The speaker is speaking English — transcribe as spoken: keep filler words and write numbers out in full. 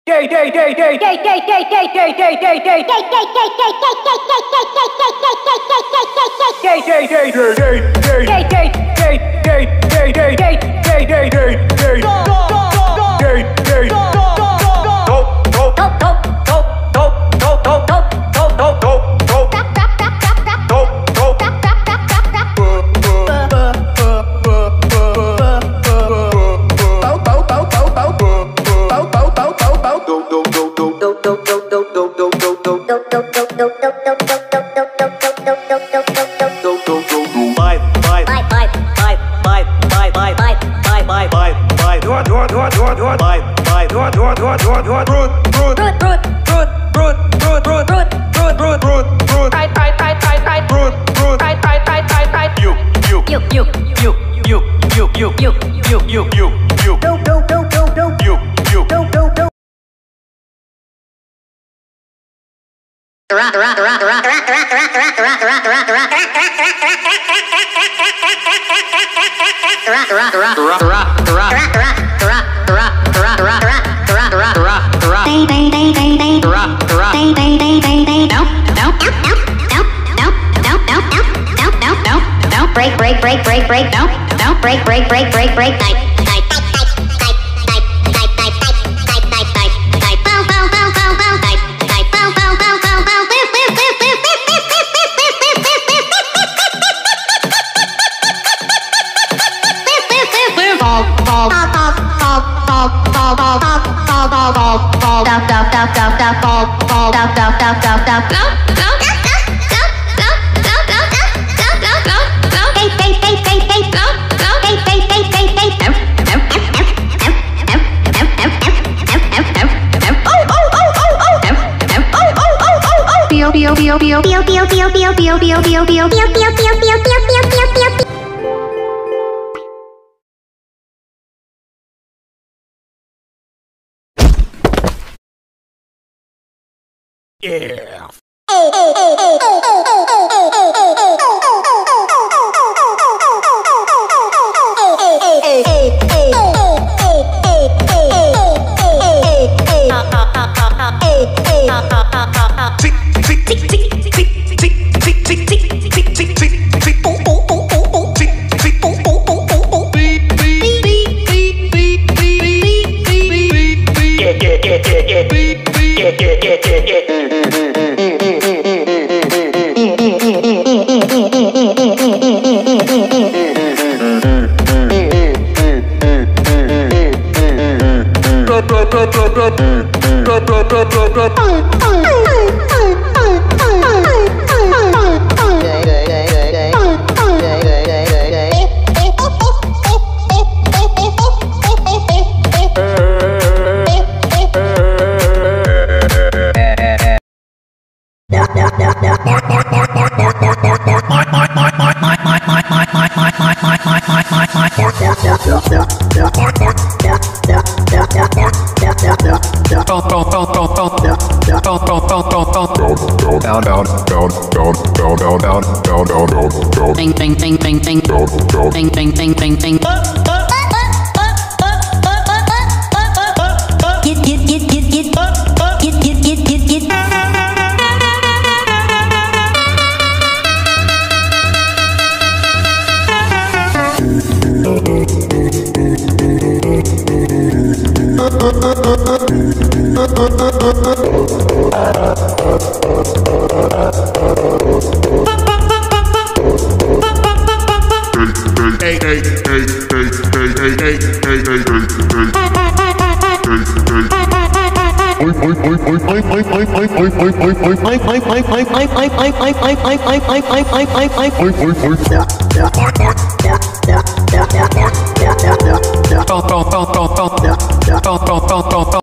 Break, break, break, break, break, no, no, break, break, break, break, break, night, night, night, night, night, night, night, night, night, night, bow, bow, bow, bow, bow, night, night, bow, bow, bow, bow, bow, whip, whip, whip, whip, whip, whip, whip, whip, whip, whip, whip, whip, whip, whip, whip, fall, fall, fall, fall, fall, fall, fall, fall, fall, fall, fall, fall, down, down, down, down, down, fall, fall, down, down, down, down, down, go, go. Bio bio bio bio bio bio bio bio bio bio bio bio bio bio bio bio bio bio. Yeah. Down, down, down, down, down, down, down, down, down, down, down. Bing, bing, bing, bing, bing. Down, down. Bing, bing, bing, bing, bing. Get, get, get, get, get. Get, get, get, get, get. Hey, hey, hey, hey, hey, hey, hey, hey, hey, hey, hey. Down, down, down, down, down, down, down, down, down, down, down,